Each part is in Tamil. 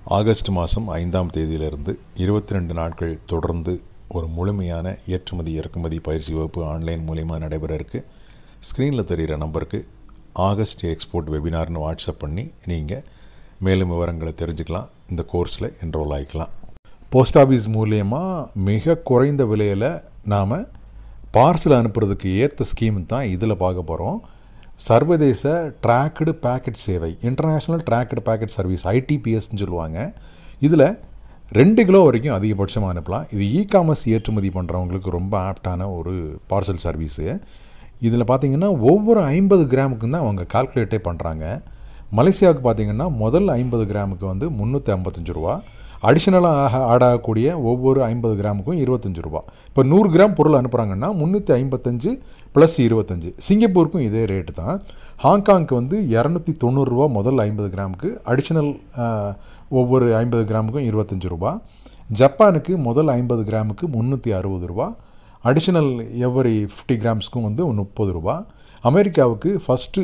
ஆகஸ்ட் மாதம் 5ஆம் தேதியிலிருந்து 22 நாட்கள் தொடர்ந்து ஒரு முழுமையான ஏற்றுமதி இறக்குமதி பயிற்சி வகுப்பு ஆன்லைன் மூலிமா நடைபெற இருக்குது. ஸ்க்ரீனில் தெரிகிற நம்பருக்கு ஆகஸ்ட் எக்ஸ்போர்ட் வெபினார்னு வாட்ஸ்அப் பண்ணி நீங்கள் மேலும் விவரங்களை தெரிஞ்சுக்கலாம். இந்த கோர்ஸில் என்ரோல் ஆகிக்கலாம். போஸ்ட் ஆஃபீஸ் மூலியமாக மிக குறைந்த விலையில் நாம் பார்சல் அனுப்புறதுக்கு ஏற்ற ஸ்கீம் தான் இதில் பார்க்க போகிறோம். சர்வதேச ட்ராக்டு பேக்கெட் சேவை, இன்டர்நேஷ்னல் ட்ராக்டு பேக்கெட் சர்வீஸ், ITPSன்னு சொல்லுவாங்க. இதில் 2 கிலோ வரைக்கும் அதிகபட்சமாக அனுப்பலாம். இது காமர்ஸ் ஏற்றுமதி பண்ணுறவங்களுக்கு ரொம்ப ஆப்டான ஒரு பார்சல் சர்வீஸு. இதில் பார்த்திங்கன்னா ஒவ்வொரு 50 கிராமுக்கும் தான் அவங்க கால்குலேட்டே பண்ணுறாங்க. மலேசியாவுக்கு பார்த்திங்கன்னா முதல் 50 கிராமுக்கு வந்து 355 ரூபா, அடிஷ்னலாக ஆட் ஆகக்கூடிய ஒவ்வொரு 50 கிராமுக்கும் 25 ரூபா. இப்போ 100 கிராம் பொருள் அனுப்புகிறாங்கன்னா 355 + 25. சிங்கப்பூருக்கும் இதே ரேட்டு தான். ஹாங்காங்க்கு வந்து 290 ரூபா முதல் 50 கிராமுக்கு, அடிஷ்னல் ஒவ்வொரு 50 கிராமுக்கும் 25 ரூபா. ஜப்பானுக்கு முதல் 50 கிராமுக்கு 360 ரூபா, அடிஷ்னல் எவ்வரி 50 கிராம்ஸ்க்கும் வந்து 30 ரூபா. அமெரிக்காவுக்கு ஃபஸ்ட்டு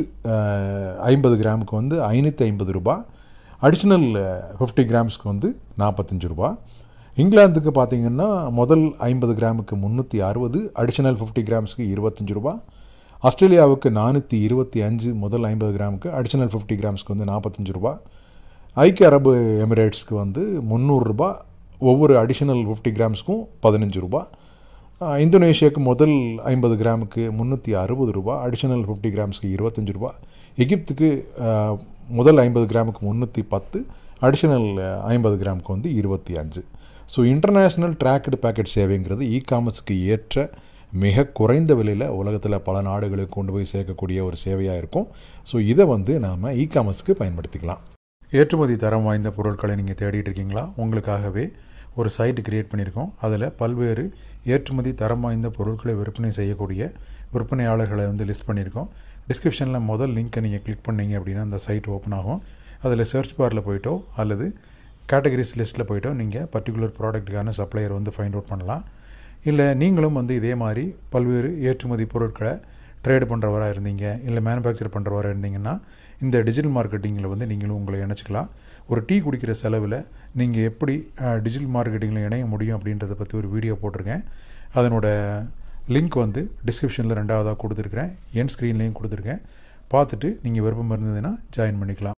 50 கிராமுக்கு வந்து 550 ரூபா, அடிஷ்னல் 50 கிராம்ஸ்க்கு வந்து 45 ரூபா. இங்கிலாந்துக்கு பார்த்திங்கன்னா முதல் 50 கிராமுக்கு 360, அடிஷ்னல் 50 கிராம்ஸ்க்கு 25 ரூபா. ஆஸ்திரேலியாவுக்கு 425 முதல் 50 கிராமுக்கு, அடிஷ்னல் 50 கிராம்ஸ்க்கு வந்து 45 ரூபா. ஐக்கிய அரபு எமிரேட்ஸ்க்கு வந்து 300 ரூபா, ஒவ்வொரு அடிஷ்னல் 50 கிராம்ஸ்க்கும் 15 ரூபா. இந்தோனேஷியாவுக்கு முதல் 50 கிராமுக்கு 360 ரூபா, அடிஷ்னல் 50 கிராம்ஸ்க்கு 25 ரூபா. எகிப்துக்கு முதல் 50 கிராமுக்கு 310, அடிஷ்னல் 50 கிராமுக்கு வந்து 25. ஸோ இன்டர்நேஷ்னல் ட்ராக்டு பேக்கெட் சேவைங்கிறது காமர்ஸுக்கு ஏற்ற மிக குறைந்த விலையில் உலகத்தில் பல நாடுகளுக்கு கொண்டு போய் சேர்க்கக்கூடிய ஒரு சேவையாக இருக்கும். ஸோ இதை வந்து நாம் காமர்ஸுக்கு பயன்படுத்திக்கலாம். ஏற்றுமதி தரம் வாய்ந்த பொருட்களை நீங்கள் தேடிட்டு இருக்கீங்களா? உங்களுக்காகவே ஒரு சைட்டு க்ரியேட் பண்ணியிருக்கோம். அதில் பல்வேறு ஏற்றுமதி தரம் வாய்ந்த பொருட்களை விற்பனை செய்யக்கூடிய விற்பனையாளர்களை வந்து லிஸ்ட் பண்ணியிருக்கோம். டிஸ்கிரிப்ஷனில் முதல் லிங்க்கை நீங்கள் கிளிக் பண்ணிங்க அப்படின்னா அந்த சைட் ஓப்பன் ஆகும். அதில் சர்ச் பாரில் போய்ட்டோ அல்லது கேட்டகரிஸ் லிஸ்ட்டில் போய்ட்டோ நீங்கள் பர்டிகுலர் ப்ராடக்ட்டுக்கான சப்ளையர் வந்து ஃபைண்ட் அவுட் பண்ணலாம். இல்லை நீங்களும் வந்து இதே மாதிரி பல்வேறு ஏற்றுமதி பொருட்களை ட்ரேடு பண்ணுறவராக இருந்தீங்க, இல்லை மேனுஃபேக்சர் பண்ணுறவராக இருந்தீங்கன்னா இந்த டிஜிட்டல் மார்க்கெட்டிங்கில் வந்து நீங்களும் உங்களை இணைச்சிக்கலாம். ஒரு டீ குடிக்கிற செலவில் நீங்கள் எப்படி டிஜிட்டல் மார்க்கெட்டிங்கில் இணைய முடியும் அப்படின்றத பற்றி ஒரு வீடியோ போட்டிருக்கேன். அதனோட லிங்க் வந்து டிஸ்கிரிப்ஷனில் 2வதாக கொடுத்துருக்குறேன், என் ஸ்க்ரீன்லேயும் கொடுத்துருக்கேன். பார்த்துட்டு நீங்கள் விருப்பம் இருந்ததுன்னா ஜாயின் பண்ணிக்கலாம்.